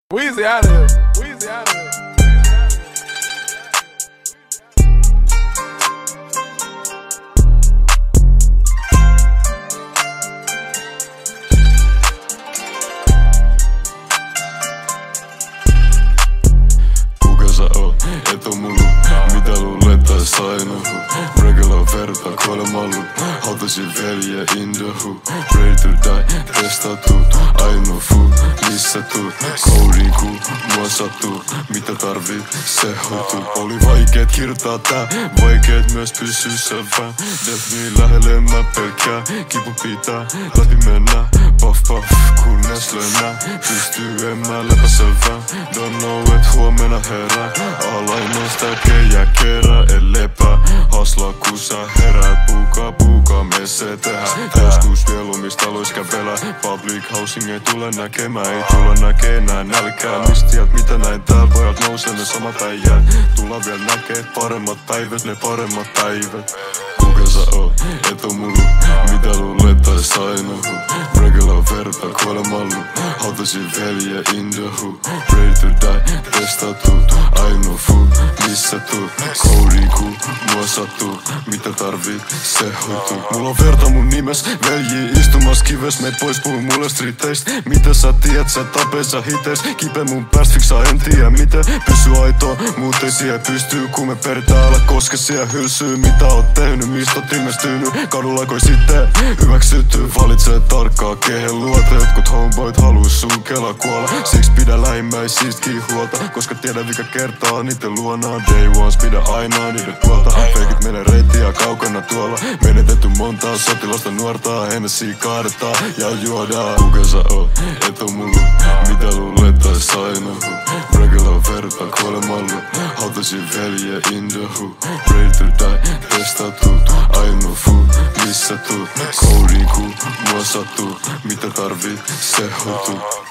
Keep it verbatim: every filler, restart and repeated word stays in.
Weezy out of here. Weezy out of here. Kuka sä oot? Et oo mun luut. Mitä luulet tai sainuhu? Regular verta kuolemallu. Hautasin veljeä in the hood. Ready to die, testattu. Ainoa food, missä tuut? Kouriin kuu, mua sattuu. Mitä tarvii, se hoituu. Oli vaikeet kirjoittaa tää, vaikeet myös pysyä selvää. Death me lähelle mä pelkää. Kipu pitää, läpi mennään. Puff puff, kunnes lönnää. Pystyy en mä lepäselvää. Don't know et huomenna herää. Alainoista kejä kerää, et lepää. Haslaa kun sä herää. Puukaa puukaa me se tehdä. Joskus mieluumista kävelää. Public housing ei tule näkemään. Ei tulla näkee enää nälkää. Mistä tiedät mitä näin täällä pojat nousee ne samat äijät. Tulla vielä näkee paremmat päivät, ne paremmat päivät. Kuka sä oot? Et oo mun luut. Mitä luulet tai sainuhu? Regular verta kuolemallu. Hautasin veljeä in the hood. Ready to die, testattu. Ainoa food, missä tuut? Kouriin kuu, mua sattuu. Mitä tarvii, se hoituu. Mulla on verta mun nimes, velji istumas kives. Meet pois puhu mulle streeteist. Mitä sä tiedät, sä tapeissa hiteis. Kipe mun pääst fiksaa, en tiedä miten. Pysy aitoa, muut ei siihen pystyy. Kun me peritään, älä koske siihen hylsyy. Mitä oot tehnyt, mistä oot ilmestynyt? Kadulla koi sitten hyväksytty. Valitsee tarkkaa, kehen luota. Jotkut homeboyt haluis sun kela kuolla. Siksi pidä lähimmäisistäkin huolta. Koska tiedä mikä kertaa niitten luonaan. Day ones pidä aina niiden puolta. Feikit menee reittiä kaukana tuolla. Menetetty montaa sotilasta nuortaa. Hennessy kaadetaan ja juodaan. Kuka sä oot? Et oo mun luut. Mitä luulet tai sainuhu? Regular verta kuolemallu. Hautasin veljeä in the hood. Ready to die, testattu. Ainoa food, missä tuut? Kouriin kuu, mua sattuu. Mitä tarvii, se hoituu.